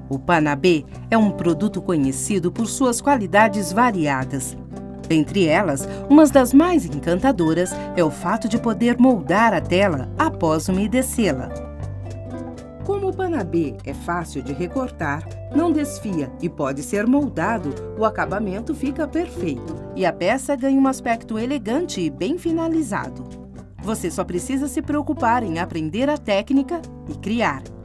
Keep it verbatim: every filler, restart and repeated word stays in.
O Panabê é um produto conhecido por suas qualidades variadas. Dentre elas, uma das mais encantadoras é o fato de poder moldar a tela após umedecê-la. Como o Panabê é fácil de recortar, não desfia e pode ser moldado, o acabamento fica perfeito e a peça ganha um aspecto elegante e bem finalizado. Você só precisa se preocupar em aprender a técnica e criar.